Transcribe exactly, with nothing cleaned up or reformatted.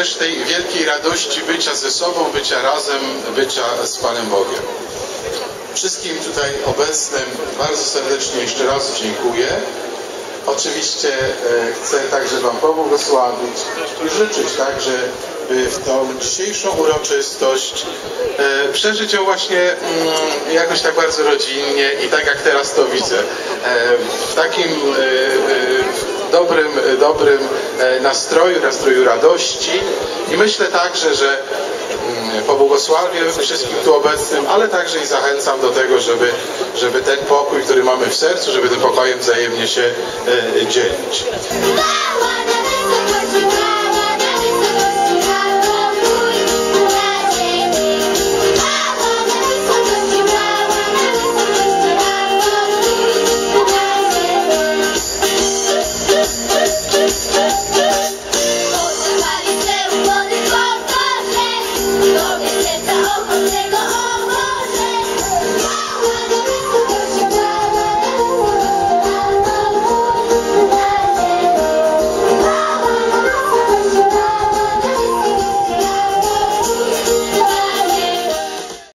też tej wielkiej radości bycia ze sobą, bycia razem, bycia z Panem Bogiem. Wszystkim tutaj obecnym bardzo serdecznie jeszcze raz dziękuję. Oczywiście chcę także Wam pobłogosławić i życzyć także, by w tą dzisiejszą uroczystość przeżyć ją właśnie jakoś tak bardzo rodzinnie i tak jak teraz to widzę. W takim dobrym, dobrym nastroju, nastroju radości i myślę także, że pobłogosławię wszystkim tu obecnym, ale także i zachęcam do tego, żeby, żeby ten pokój, który mamy w sercu, żeby tym pokojem wzajemnie się dzielić.